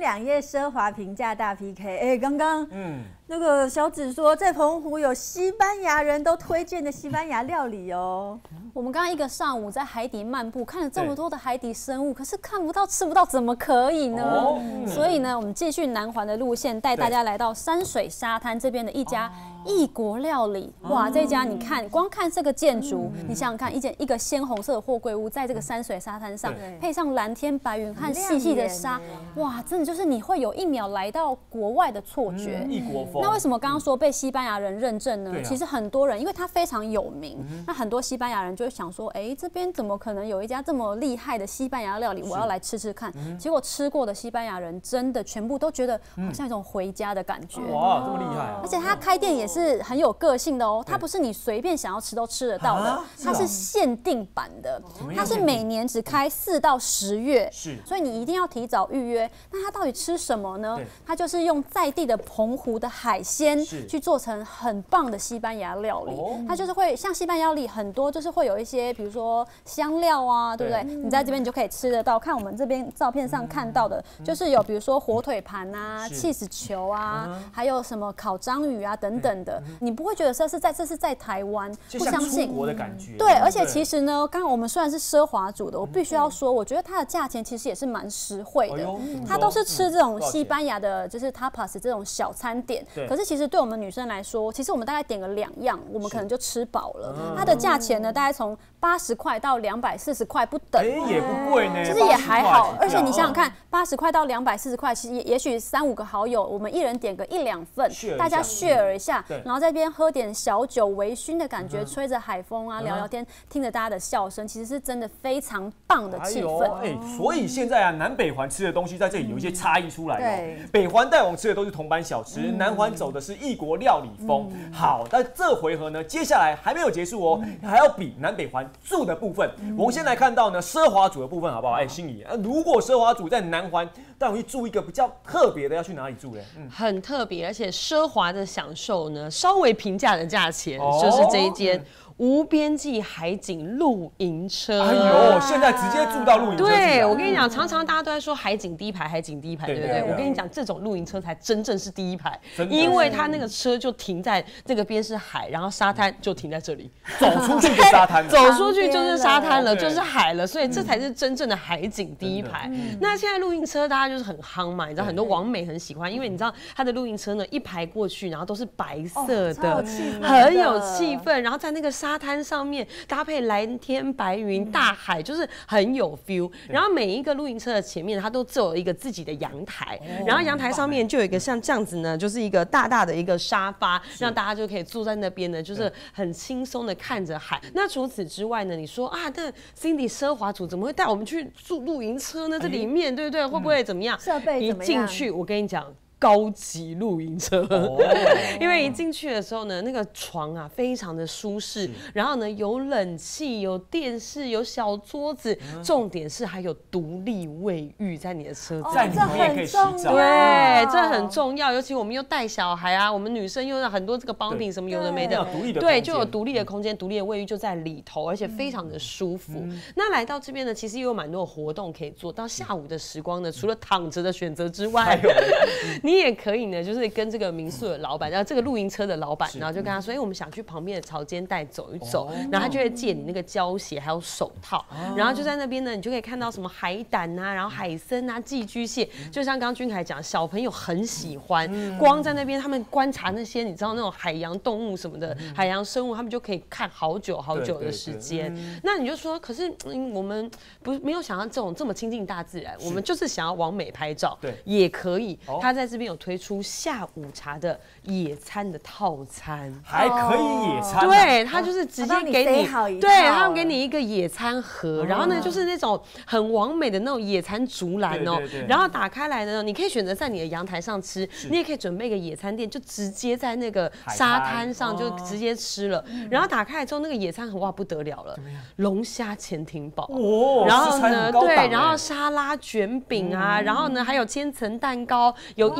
两页奢华平价大 PK。哎，刚刚那个小紫说，在澎湖有西班牙人都推荐的西班牙料理哦。 我们刚刚一个上午在海底漫步，看了这么多的海底生物，可是看不到、吃不到，怎么可以呢？所以呢，我们继续南环的路线，带大家来到山水沙滩这边的一家异国料理。哇，这家你看，光看这个建筑，你想想看，一个鲜红色的货柜屋，在这个山水沙滩上，配上蓝天白云和细细的沙，哇，真的就是你会有一秒来到国外的错觉。 异国风。 那为什么刚刚说被西班牙人认证呢？其实很多人，因为它非常有名，那很多西班牙人就会想说，哎，这边怎么可能有一家这么厉害的西班牙料理？我要来吃吃看。结果吃过的西班牙人真的全部都觉得好像一种回家的感觉。 哇，这么厉害！ 而且他开店也是很有个性的哦，它不是你随便想要吃都吃得到的，它是限定版的，它是每年只开4到10月，所以你一定要提早预约。那它到底吃什么呢？它就是用在地的澎湖的海鲜去做成很棒的西班牙料理。它就是会像西班牙料理很多，就是会有一些比如说香料啊，对不对？你在这边你就可以吃得到。看我们这边照片上看到的，就是有比如说火腿盘啊、cheese 球啊，还有什么烤章鱼啊等等的，你不会觉得这是在台湾，不相信出国的感觉。 对，而且其实呢，刚刚我们虽然是奢华组的，我必须要说，我觉得它的价钱其实也是蛮实惠的。它都是吃这种西班牙的，就是 tapas 这种小餐点。可是其实对我们女生来说，其实我们大概点个2样，我们可能就吃饱了。它的价钱呢，大概从80块到240块不等， 也不贵呢， 其实也还好。而且你想想看，80块到240块，其实也许3、5个好友，我们一人点个1、2份，大家 share 一下，然后在这边喝点小酒，微醺的感觉，吹着海风啊，聊聊天，听着大家的笑声，其实是真的非常棒的气氛。 所以现在啊，南北环吃的东西在这里有一些差异出来哦。北环带我们吃的都是铜板小吃，南环走的是异国料理风。好，但这回合呢，接下来还没有结束哦，还要比南北环住的部分。我们先来看到呢奢华组的部分，好不好？心怡，如果奢华组在南环，但我去住一个比较特别的，要去哪里住嘞？ 很特别，而且奢华的享受呢，稍微平价的价钱，就是这一间。无边际海景露营车， 哎呦，现在直接住到露营车。 对，我跟你讲，常常大家都在说海景第一排，海景第一排，对不对？我跟你讲，这种露营车才真正是第一排，因为它那个车就停在这个边是海，然后沙滩就停在这里， 走出去就沙滩， 走出去就是沙滩了，就是海了，所以这才是真正的海景第一排。那现在露营车大家就是很夯嘛，你知道很多网美很喜欢，因为你知道它的露营车呢一排过去，然后都是白色的，很有气氛，然后在那个沙滩上面搭配蓝天白云、大海，就是很有 feel。然后每一个露营车的前面，它都只有一个自己的阳台，然后阳台上面就有一个像这样子呢，就是一个大大的一个沙发，让大家就可以坐在那边呢，就是很轻松的看着海。那除此之外呢，你说啊，那 Cindy 奢华组怎么会带我们去住露营车呢？这里面对不对？会不会怎么样？ 设备怎么样？ 一进去，我跟你讲。高级露营车，因为一进去的时候呢，那个床啊非常的舒适，然后呢有冷气、有电视、有小桌子，重点是还有独立卫浴在你的车子， 在里面可以洗澡。 对，这很重要，尤其我们又带小孩啊，我们女生又有很多这个帮品什么有的没的，对，就有独立的空间，独立的卫浴就在里头，而且非常的舒服。那来到这边呢，其实也有蛮多的活动可以做，到下午的时光呢，除了躺着的选择之外，你也可以呢，就是跟这个民宿的老板，然后这个露营车的老板，然后就跟他说，我们想去旁边的潮间带走一走，然后他就会借你那个胶鞋还有手套，然后就在那边呢，你就可以看到什么海胆啊，然后海参啊、寄居蟹，就像刚刚君凯讲，小朋友很喜欢，光在那边他们观察那些你知道那种海洋动物什么的，海洋生物，他们就可以看好久好久的时间。那你就说，可是我们没有想要这么亲近大自然，我们就是想要往美拍照，也可以。他在这边有推出下午茶的野餐的套餐， 还可以野餐。 对，他就是直接给你，对，他们给你一个野餐盒，然后呢就是那种很完美的那种野餐竹篮哦，然后打开来呢，你可以选择在你的阳台上吃，你也可以准备一个野餐垫，就直接在那个沙滩上就直接吃了。然后打开来之后，那个野餐盒哇不得了了，龙虾潜艇堡，然后呢对，然后沙拉卷饼啊，然后呢还有千层蛋糕，有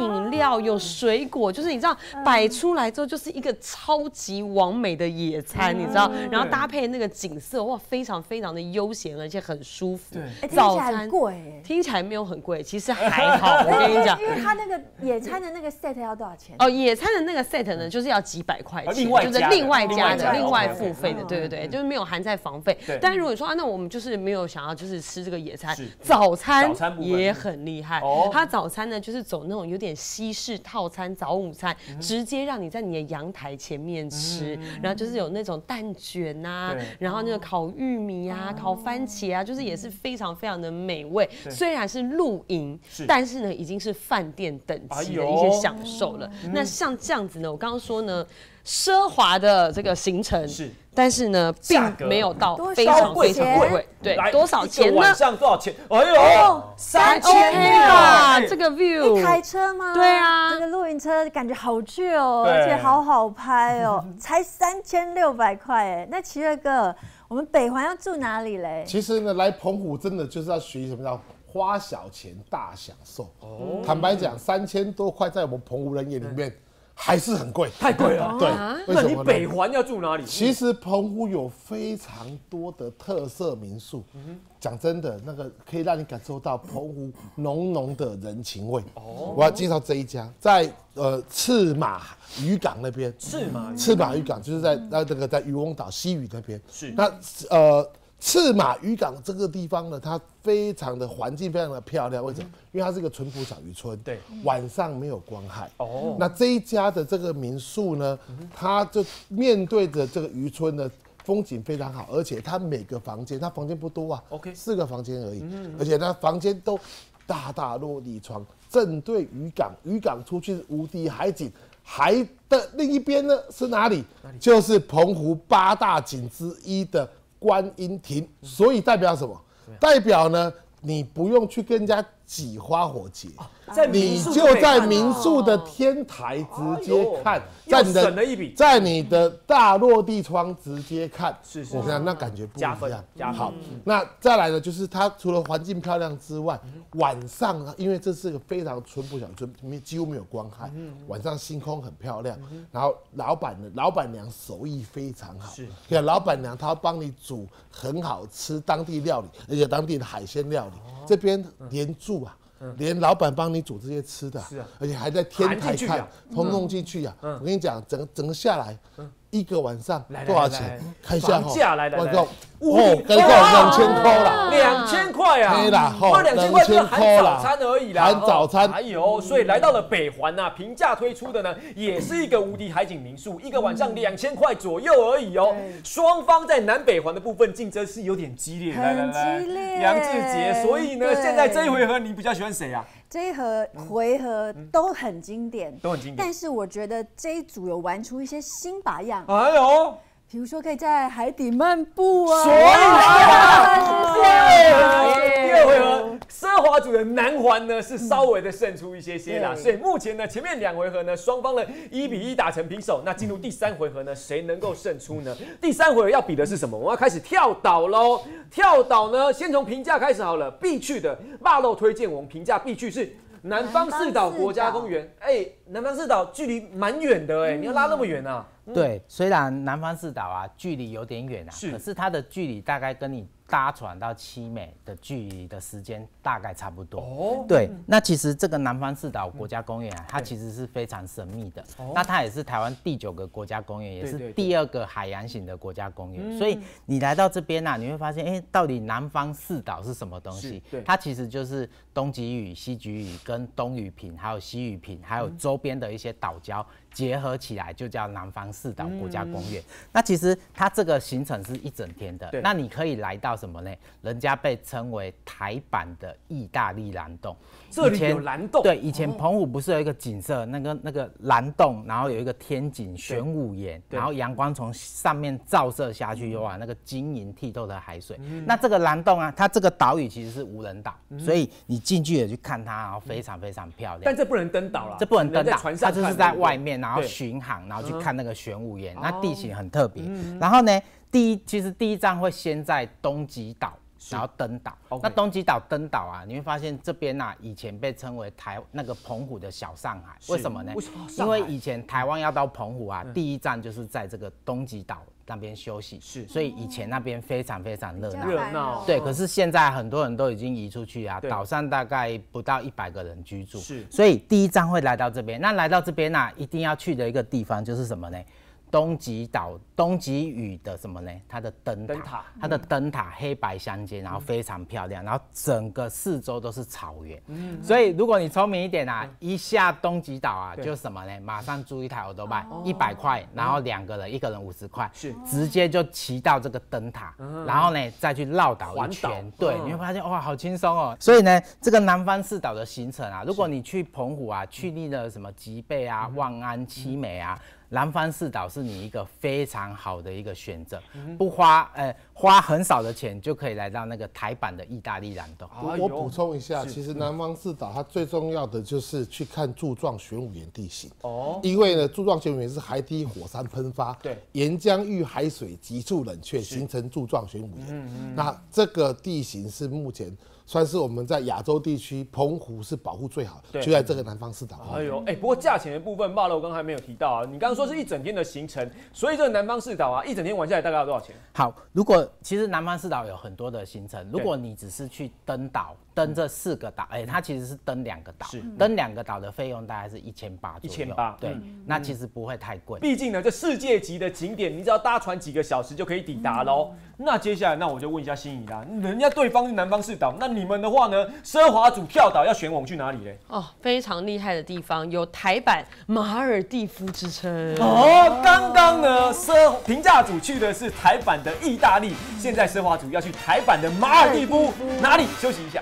饮料，有水果，就是你知道摆出来之后就是一个超级完美的野餐，你知道，然后搭配那个景色，哇，非常非常的悠闲，而且很舒服。 早餐贵， 听起来没有很贵，其实还好。我跟你讲， 因为它那个野餐的那个 set 要多少钱？ 哦，野餐的那个 set 呢，就是要几百块钱，就是另外加的、另外付费的，对对对，就是没有含在房费。但如果你说那我们就是没有想要就是吃这个野餐，早餐也很厉害。它早餐呢就是走那种有点西式套餐早午餐，直接让你在你的阳台前面吃，然后就是有那种蛋卷啊，然后那个烤玉米啊、烤番茄啊，就是也是非常非常的美味。虽然是露营，但是呢已经是饭店等级的一些享受了。那像这样子呢，我刚刚说呢，奢华的这个行程是。但是呢，并没有到非常非常贵，对，多少钱呢？ 晚上多少钱？哎呦，3000 啊！这个 view 一台车吗？ 对啊， 这个露营车感觉好旧哦，而且好好拍哦，才3600块哎。那奇瑞哥，我们北环要住哪里嘞？ 其实呢，来澎湖真的就是要学习什么叫花小钱大享受。坦白讲，3000多块在我们澎湖人眼里面。还是很贵， 太贵了。 对， 那你北环要住哪里？ 其实澎湖有非常多的特色民宿，讲真的，那个可以让你感受到澎湖浓浓的人情味。我要介绍这一家，在赤马渔港那边。赤马渔港就是在在渔翁岛西屿那边。是那赤马渔港这个地方呢，它非常的环境非常的漂亮，为什么？因为它是一个淳朴小渔村，对，晚上没有光害。那这一家的这个民宿呢，它就面对着这个渔村的风景非常好，而且它每个房间，它房间不多啊，4个房间而已，而且它房间都大大落地窗，正对渔港，渔港出去是无敌海景。海的另一边呢是哪里？就是澎湖8大景之一的观音亭，所以代表什么？代表呢，你不用去跟人家挤花火节，你就在民宿的天台直接看，在你的大落地窗直接看，我看那感觉不一样。好，那再来呢，就是它除了环境漂亮之外，晚上啊，因为这是个非常淳朴小村，几乎没有光害，晚上星空很漂亮。然后老板娘手艺非常好，老板娘她帮你煮很好吃当地料理，而且当地的海鲜料理，这边连住啊。连老板帮你煮这些吃的，而且还在天台看，通通进去啊！我跟你讲，整个下来，1个晚上多少钱？看一下房价来， 跟2000块啦 ，2000块啊！ 对啦， 那2000块就是含早餐而已啦， 含早餐。 哎呦，所以来到了北环啊，平价推出的呢，也是一个无敌海景民宿，1个晚上2000块左右而已哦。双方在南北环的部分竞争是有点激烈， 很激烈。 杨志杰，所以呢，现在这一回合你比较喜欢谁啊？ 这一回合都很经典， 都很经典。 但是我觉得这一组有玩出一些新把样。 哎呦， 比如说可以在海底漫步啊。 所以第二回合奢华组的南环呢是稍微的胜出一些啦。所以目前呢前面2回合呢双方呢1-1打成平手。那进入第3回合呢谁能够胜出呢？第3回合要比的是什么？我们要开始跳岛喽。跳岛呢先从平价开始好了，必去的霸肉推荐我们平价必去是南方四岛国家公园。南方四岛距离蛮远的你要拉那么远啊？ 对，虽然南方四岛啊距离有点远啊，可是它的距离大概跟你搭船到七美的距离的时间大概差不多。对，那其实这个南方四岛国家公园啊，它其实是非常神秘的。那它也是台湾第9个国家公园，也是第2个海洋型的国家公园。所以你来到这边啊，你会发现，到底南方四岛是什么东西？它其实就是东极屿、西极屿跟东屿坪，还有西屿坪，还有周边的一些岛礁结合起来，就叫南方四岛国家公园。那其实它这个行程是1整天的，那你可以来到什么呢？人家被称为台版的意大利蓝洞。 这里有蓝洞。 对，以前澎湖不是有一个景色，那个蓝洞，然后有一个天井玄武岩，然后阳光从上面照射下去，哇，那个晶莹剔透的海水。那这个蓝洞啊，它这个岛屿其实是无人岛，所以你进去也去看它，然后非常非常漂亮。 但这不能登岛啦， 这不能登岛，它就是在外面，然后巡航，然后去看那个玄武岩，那地形很特别。然后呢，其实第一站会先在东极岛然后登岛。那东极岛登岛啊，你会发现这边啊，以前被称为那个澎湖的小上海，为什么呢？因为以前台湾要到澎湖啊，第一站就是在这个东极岛那边休息，所以以前那边非常非常热闹。对，可是现在很多人都已经移出去啊，岛上大概不到100个人居住，所以第一站会来到这边。那来到这边啊，一定要去的一个地方就是什么呢？东极岛东极屿的什么呢？它的灯塔，它的灯塔黑白相间，然后非常漂亮，然后整个四周都是草原。所以如果你聪明一点啊，一下东极岛啊，就什么呢？马上租一台100块，然后2个人，1个人50块，直接就骑到这个灯塔，然后呢再去绕岛一圈。对，你会发现哇，好轻松哦。所以呢，这个南方四岛的行程啊，如果你去澎湖啊，去腻了什么吉贝啊、望安、七美啊。南方四岛是你一个非常好的一个选择，不花很少的钱就可以来到那个台版的意大利蓝洞。 我补充一下，其实南方四岛它最重要的就是去看柱状玄武岩地形因为呢柱状玄武岩是海底火山喷发，岩浆遇海水急速冷却形成柱状玄武岩。那这个地形是目前算是我们在亚洲地区澎湖是保护最好的，就在这个南方四岛。 不过价钱的部分，霸楼刚刚还没有提到啊。你刚刚说是一整天的行程，所以这个南方四岛啊，一整天玩下来大概要多少钱？ 好，如果其实南方四岛有很多的行程，如果你只是去登岛，登这4个岛，它其实是登2个岛，登2个岛的费用大概是1800左右。对，那其实不会太贵。 毕竟呢，这世界级的景点，你只要搭船几个小时就可以抵达喽。那接下来，那我就问一下心怡啦，人家对方是南方四岛，那你们的话呢？奢华组跳岛要选我们去哪里嘞？ 非常厉害的地方，有台版马尔地夫之称。 刚刚呢，平价组去的是台版的意大利，现在奢华组要去台版的马尔地夫，哪里？休息一下。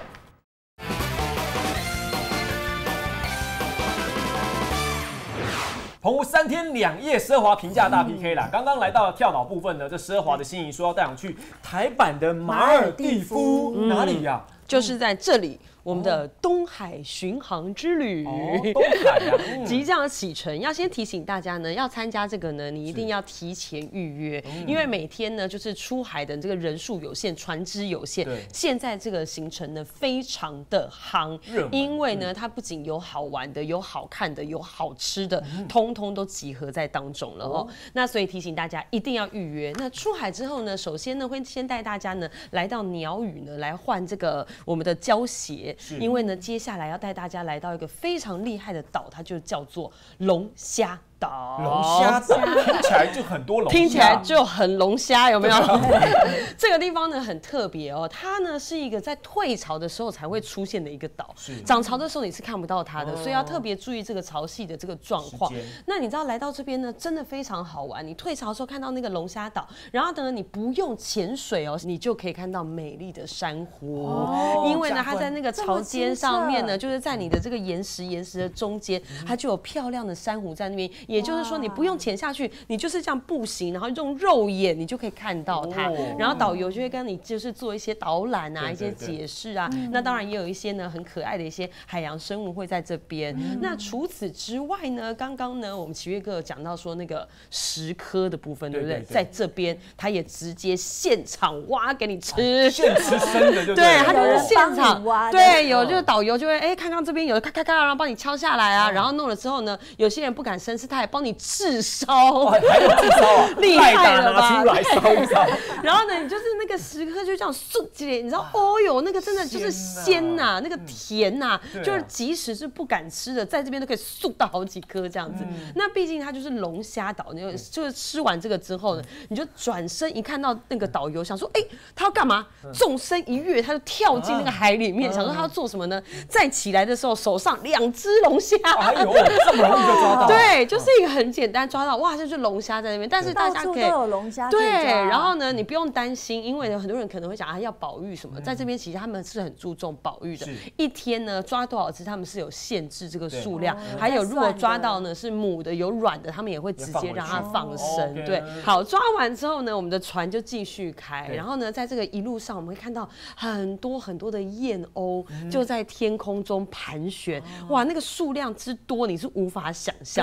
澎湖3天2夜奢华平价大 PK 啦！刚刚来到了跳岛部分呢，这奢华的心怡说要带我们去台版的马尔地夫，哪里呀？ 就是在这里。我们的东海巡航之旅， 东海啊， 即将启程。要先提醒大家呢，要参加这个呢，你一定要提前预约，因为每天呢就是出海的这个人数有限，船只有限。现在这个行程呢非常的夯，因为呢它不仅有好玩的、有好看的、有好吃的，通通都集合在当中了哦。那所以提醒大家一定要预约。那出海之后呢，首先呢会先带大家呢来到鸟语呢来换这个我们的胶鞋。因为呢，接下来要带大家来到一个非常厉害的岛，它就叫做龙虾岛。 龙虾岛听起来就很多龙虾， 听起来就很龙虾，有没有？这个地方呢很特别哦，它呢是一个在退潮的时候才会出现的一个岛，涨潮的时候你是看不到它的，所以要特别注意这个潮汐的这个状况。那你知道来到这边呢，真的非常好玩。你退潮的时候看到那个龙虾岛，然后呢你不用潜水哦，你就可以看到美丽的珊瑚，因为呢它在那个潮间上面呢，就是在你的这个岩石的中间，它就有漂亮的珊瑚在那边。也就是说，你不用潜下去，你就是这样步行，然后用肉眼你就可以看到它。然后导游就会跟你就是做一些导览啊，一些解释啊。那当然也有一些呢很可爱的一些海洋生物会在这边。那除此之外呢，刚刚呢我们奇岳哥有讲到说那个石科的部分，对不对？在这边他也直接现场挖给你吃， 现吃生的， 对，他就是现场挖。对，有就是导游就会看看这边有咔咔咔，然后帮你敲下来啊，然后弄了之后呢，有些人不敢生吃，他还帮你炙烧， 还有炙烧啊， 厉害了吧？ 拿出来烧一烧。 然后呢，你就是那个石刻就这样顺起来，你知道，哦哟，那个真的就是鲜呐，那个甜呐，就是即使是不敢吃的，在这边都可以送到好几颗这样子。那毕竟它就是龙虾岛，就是吃完这个之后呢，你就转身一看到那个导游，想说，他要干嘛？纵身一跃，他就跳进那个海里面，想说他要做什么呢？再起来的时候，手上2只龙虾， 哎呦，这么容易就抓到？ 对，就是一个很简单抓到，哇，就是龙虾在那边，但是大家可以到处都有龙虾， 对，然后呢，你不用担心，因为很多人可能会讲要保育什么，在这边其实他们是很注重保育的，一天呢抓多少只，他们是有限制这个数量，还有如果抓到呢是母的有卵的，他们也会直接让它放生。对，好，抓完之后呢，我们的船就继续开，然后呢，在这个一路上我们会看到很多很多的燕鸥就在天空中盘旋，哇，那个数量之多你是无法想象。 跟着你的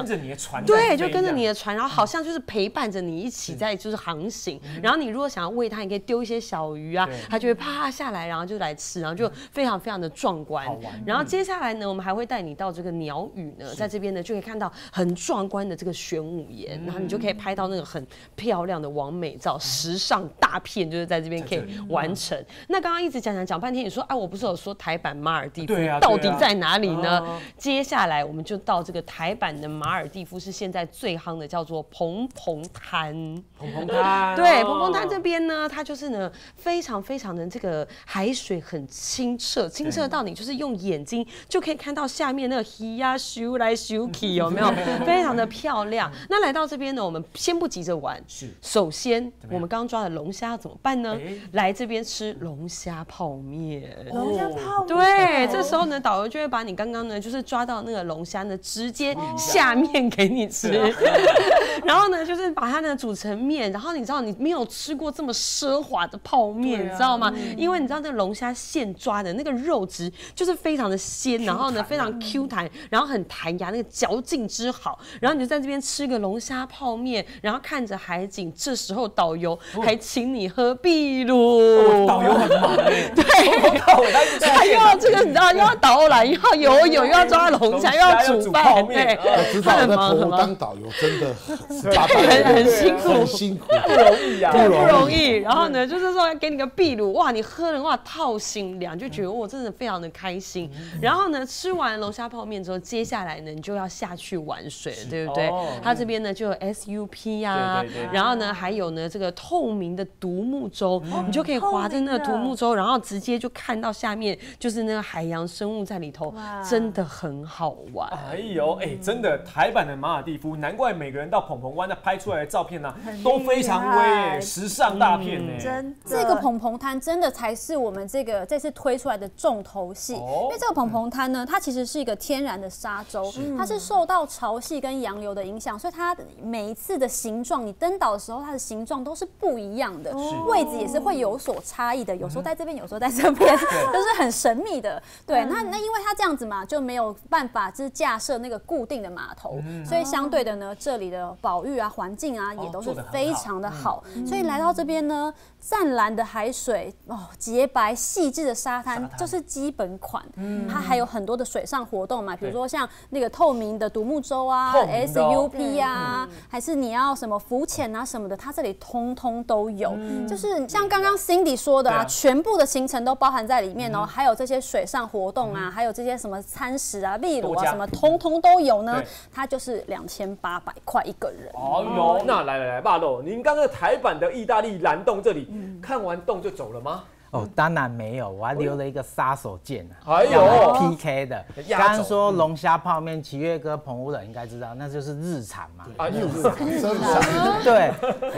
船， 对，就跟着你的船，然后好像就是陪伴着你一起在就是航行。然后你如果想要喂它，你可以丢一些小鱼啊，它就会啪下来，然后就来吃，然后就非常非常的壮观。然后接下来呢，我们还会带你到这个鸟语呢，在这边呢就可以看到很壮观的这个玄武岩，然后你就可以拍到那个很漂亮的完美照，时尚大片就是在这边可以完成。那刚刚一直讲半天，你说我不是有说台版马尔地夫到底在哪里呢？接下来我们就到这个台版的马尔地夫，是现在最夯的，叫做蓬蓬滩。 蓬蓬滩， 对，蓬蓬滩这边呢，它就是呢非常非常的这个海水很清澈，清澈到你就是用眼睛就可以看到下面那个鱼呀游来游去，有没有？非常的漂亮。那来到这边呢，我们先不急着玩，首先我们刚抓的龙虾怎么办呢？来这边吃龙虾泡面。 龙虾泡面， 对，这时候呢，导游就会把你刚刚呢就是抓到那个龙虾呢，直接下面给你吃，然后呢就是把它呢煮成面，然后你知道你没有吃过这么奢华的泡面，你知道吗？因为你知道那个龙虾现抓的那个肉质就是非常的鲜，然后呢非常 Q 弹，然后很弹牙，那个嚼劲之好，然后你就在这边吃个龙虾泡面，然后看着海景，这时候导游还请你喝秘鲁， 导游很忙哎， 对，他又要这个你知道又要导览，又要游泳，又要抓龙虾，又要煮饭，对， 我知道在澎湖当导游真的很辛苦， 很辛苦， 不容易啊， 不容易。然后呢，就是说要给你个秘鲁，哇，你喝了哇套心凉，就觉得我真的非常的开心。然后呢，吃完龙虾泡面之后，接下来呢，你就要下去玩水了，对不对？它这边呢就有 SUP 啊，然后呢还有呢这个透明的独木舟，你就可以划着那个独木舟，然后直接就看到下面就是那个海洋生物在里头，真的很好玩。 哎呦，真的台版的马尔地夫，难怪每个人到澎澎湾那拍出来的照片呢，都非常威，时尚大片呢。 真的， 这个澎澎滩真的才是我们这次推出来的重头戏，因为这个澎澎滩呢，它其实是一个天然的沙洲，它是受到潮汐跟洋流的影响，所以它每一次的形状，你登岛的时候，它的形状都是不一样的，位置也是会有所差异的，有时候在这边，有时候在这边，都是很神秘的。对，那因为它这样子嘛，就没有办法就是架设那个固定的码头，所以相对的呢，这里的保育啊、环境啊也都是非常的好，所以来到这边呢，湛蓝的海水洁白细致的沙滩就是基本款，它还有很多的水上活动嘛，比如说像那个透明的独木舟啊、SUP 啊，还是你要什么浮潜啊什么的，它这里通通都有。就是像刚刚 Cindy 说的啊，全部的行程都包含在里面哦，还有这些水上活动啊，还有这些什么餐食啊、秘鲁啊什么，通通都有呢。它就是2800块一个人。 哦哟，那来，霸豆，您刚刚台版的意大利蓝洞这里看完洞就走了吗？ 当然没有，我还留了一个杀手锏要来 PK 的。刚刚说龙虾泡面，奇岳哥澎湖人应该知道，那就是日产嘛。对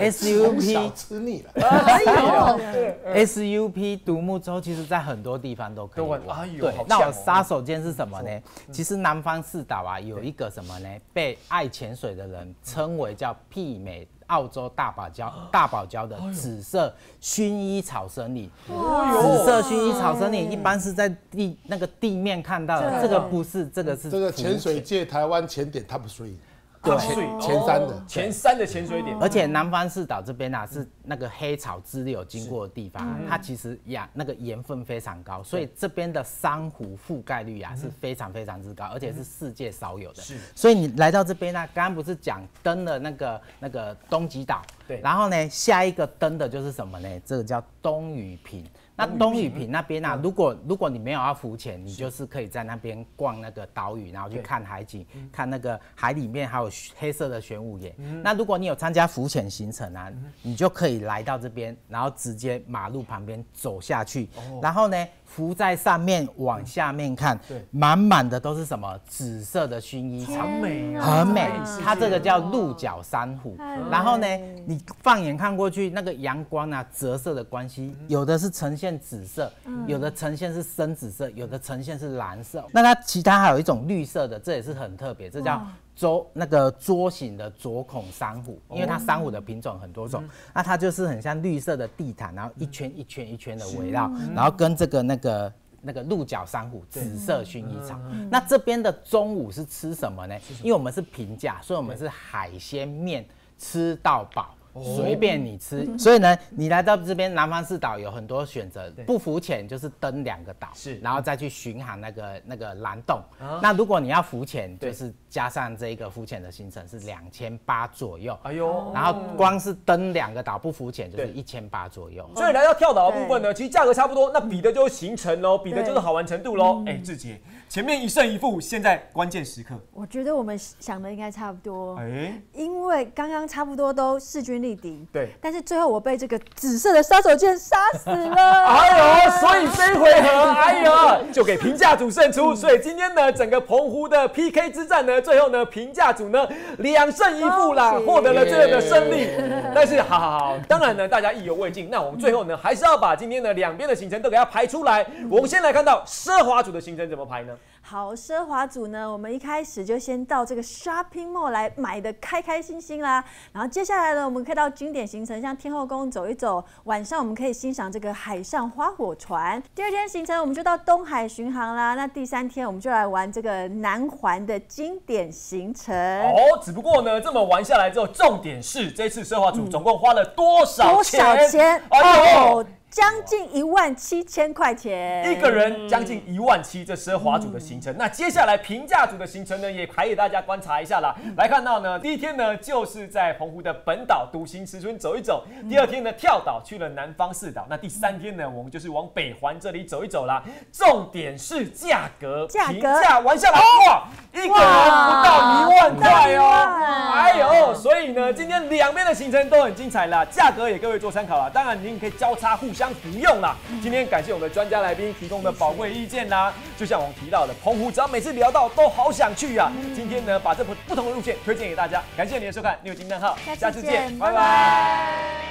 ，SUP 吃腻了。 SUP 独木舟其实在很多地方都可以玩。对，那我杀手锏是什么呢？其实南方四岛啊有一个什么呢？被爱潜水的人称为叫媲美澳洲大堡礁的紫色薰衣草森林。紫色薰衣草森林一般是在地面看到的，这个不是，这个是这个潜水界台湾潜点 Top 3。 对， 前三的潜水点， 而且南方四岛这边啊是那个黑潮支流经过的地方，它其实那个盐分非常高，所以这边的珊瑚覆盖率啊是非常非常之高，而且是世界少有的。所以你来到这边呢，刚刚不是讲登了那个东极岛，对，然后呢下一个登的就是什么呢？这个叫东屿坪。那东屿坪那边啊，如果你没有要浮潜，你就是可以在那边逛那个岛屿，然后去看海景，看那个海里面还有黑色的玄武岩。那如果你有参加浮潜行程啊，你就可以来到这边，然后直接马路旁边走下去，然后呢浮在上面往下面看，满满的都是什么紫色的薰衣草，很美。它这个叫鹿角珊瑚。然后呢，你放眼看过去，那个阳光啊折射的关系，有的是呈现紫色，有的呈现是深紫色，有的呈现是蓝色。那它其他还有一种绿色的，这也是很特别，这叫桌形的左孔珊瑚，因为它珊瑚的品种很多种，那它就是很像绿色的地毯，然后一圈一圈一圈的围绕，然后跟这个那个鹿角珊瑚紫色薰衣草。那这边的中午是吃什么呢？因为我们是平价，所以我们是海鲜面吃到饱。随便你吃，所以呢，你来到这边南方四岛有很多选择，不浮潜就是登2个岛，然后再去巡航那个蓝洞。那如果你要浮潜，就是加上这个浮潜的行程是2800左右。哎呦，然后光是登2个岛不浮潜就是1800左右。 所以来到跳岛的部分呢，其实价格差不多，那比的就是行程喽，比的就是好玩程度喽。哎，志杰，前面一胜一负，现在关键时刻， 我觉得我们想的应该差不多。因为刚刚差不多都势均力敌， 对， 但是最后我被这个紫色的杀手锏杀死了。 哎呦，所以这一回合，哎呦，就给评价组胜出。所以今天呢，整个澎湖的 PK 之战呢，最后呢，评价组呢2胜1负啦，获得了这个的胜利。但是，好，当然呢，大家意犹未尽。那我们最后呢，还是要把今天的2边的行程都给它排出来。我们先来看到奢华组的行程怎么排呢？ 好，奢华组呢，我们一开始就先到这个 shopping mall 来买的开开心心啦。然后接下来呢，我们可以到经典行程，像天后宫走一走。晚上我们可以欣赏这个海上花火船。第2天行程我们就到东海巡航啦。那第3天我们就来玩这个南环的经典行程。 只不过呢，这么玩下来之后，重点是这次奢华组总共花了多少钱？ 将近17000块钱， 一个人将近17000，这奢华组的行程。那接下来平价组的行程呢，也还给大家观察一下啦。来看到呢，第1天呢，就是在澎湖的本岛独行池村走一走；第2天呢，跳岛去了南方四岛。那第3天呢，我们就是往北环这里走一走啦。重点是价格，平价玩下来，哇，一个人不到1万块哦。哎呦，所以呢，今天2边的行程都很精彩啦，价格也各位做参考啦。当然，您可以交叉互相服用啦。今天感谢我们的专家来宾提供的宝贵意见啦。就像我们提到的，澎湖只要每次聊到都好想去啊。今天呢，把这不同的路线推荐给大家。感谢您的收看，6金叹号，下次见，拜拜。